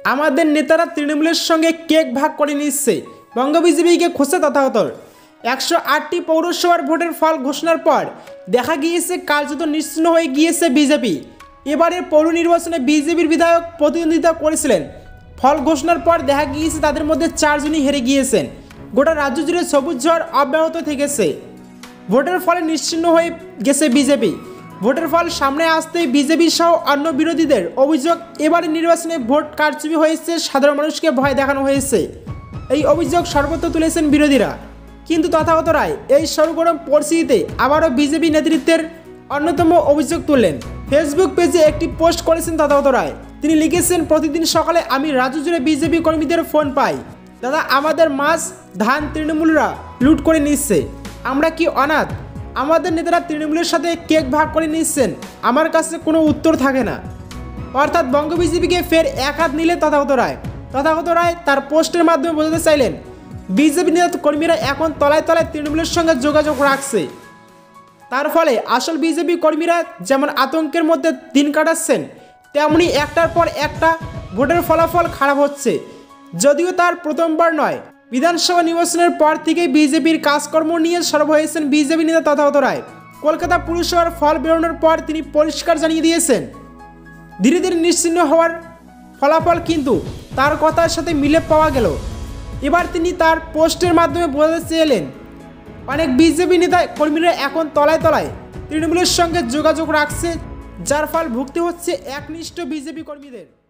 আমাদের নেতারা তৃণমূলের সঙ্গে কেক ভাগ করে নিচ্ছে, বঙ্গ বিজেপিকে খোঁজে তথাগতর। 108টি পৌরসভার ভোটের ফল ঘোষণার পর দেখা গিয়েছে কার্যত নিশ্চিহ্ন হয়ে গিয়েছে বিজেপি। এবারের পৌর নির্বাচনে বিজেপির বিধায়ক প্রতিদ্বন্দ্বিতা করেছিলেন। ফল ঘোষণার পর দেখা গিয়েছে তাদের মধ্যে 4 জনই হেরে গিয়েছেন। গোটা রাজ্য জুড়ে সবুজ ঝড় অব্যাহত থেকেছে। ভোটের ফলে নিশ্চিহ্ন হয়ে গেছে বিজেপি। ভোটের ফল সামনে আসতেই বিজেপি সহ অন্য বিরোধীদের অভিযোগ, এবারের নির্বাচনে ভোট কারচুপি হয়েছে, সাধারণ মানুষকে ভয় দেখানো হয়েছে। এই অভিযোগ সর্বত্র তুলেছেন বিরোধীরা। কিন্তু তথাগত রায় এই সরগরম পরিস্থিতিতে আবারও বিজেপি নেতৃত্বের অন্যতম অভিযোগ তুললেন। ফেসবুক পেজে একটি পোস্ট করেছেন তথাগত রায়। তিনি লিখেছেন, প্রতিদিন সকালে আমি রাজ্য জুড়ে বিজেপি কর্মীদের ফোন পাই, দাদা আমাদের মাছ ধান তৃণমূলরা লুট করে নিচ্ছে, আমরা কি অনাথ? আমাদের নেতারা তৃণমূলের সাথে কেক ভাগ করে নিচ্ছেন, আমার কাছে কোনো উত্তর থাকে না। অর্থাৎ বঙ্গ বিজেপিকে ফের এক হাত নিলে তথাগত রায়। তথাগত রায় তার পোস্টের মাধ্যমে বোঝাতে চাইলেন, বিজেপি নেতা কর্মীরা এখন তলায় তলায় তৃণমূলের সঙ্গে যোগাযোগ রাখছে। তার ফলে আসল বিজেপি কর্মীরা যেমন আতঙ্কের মধ্যে দিন কাটাচ্ছেন, তেমনি একটার পর একটা ভোটের ফলাফল খারাপ হচ্ছে। যদিও তার প্রথমবার নয়, বিধানসভা নির্বাচনের পর থেকেই বিজেপির কাজকর্ম নিয়ে সরব হয়েছেন বিজেপি নেতা তথাগত রায়। কলকাতা পুরসভার ফল বেরোনোর পর তিনি পরিষ্কার জানিয়ে দিয়েছেন, ধীরে ধীরে নিশ্চিহ্ন হওয়ার ফলাফল কিন্তু তার কথার সাথে মিলে পাওয়া গেল। এবার তিনি তার পোস্টের মাধ্যমে বোঝাতে চেয়েলেন, অনেক বিজেপি নেতা কর্মীরা এখন তলায় তলায় তৃণমূলের সঙ্গে যোগাযোগ রাখছে, যার ফল ভুগতে হচ্ছে একনিষ্ঠ বিজেপি কর্মীদের।